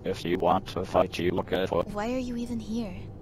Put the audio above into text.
If you want to fight, you look at what. Why are you even here?